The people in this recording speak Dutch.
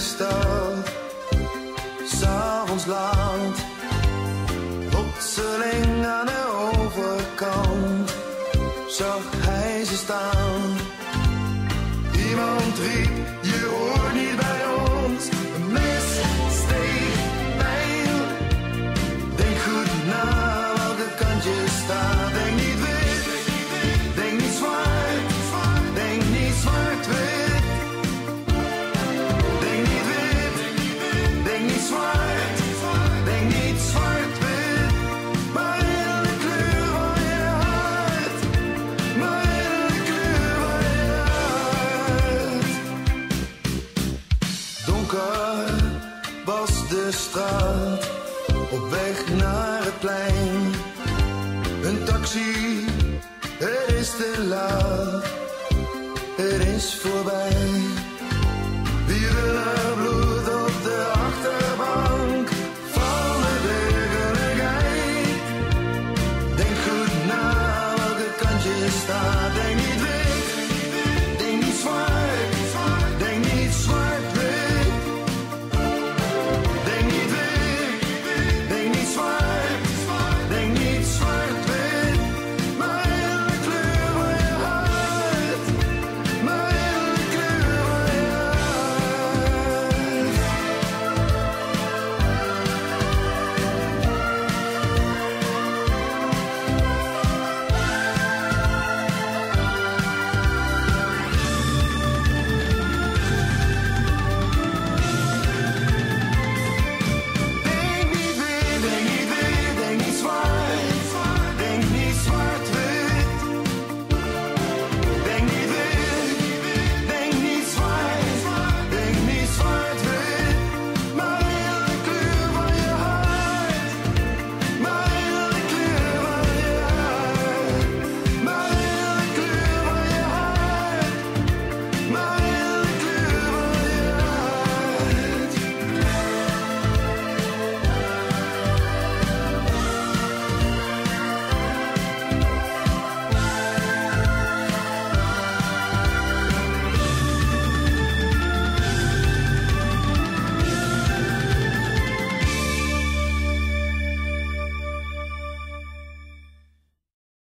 stad, 's'avonds laat, plotseling aan de overkant zag hij ze staan. Iemand riep, je hoort niet bij ons, een mes steekt pijn. Denk goed na welke kant je staat, denk niet wit, denk niet zwart, denk niet zwart-wit. Denk niet wit, denk niet zwart, denk niet zwart-wit. Maar in de kleur van je hart, maar in de kleur van je hart. Donker was de straat, op weg naar het plein. Een taxi, het is te laat, het is voorbij.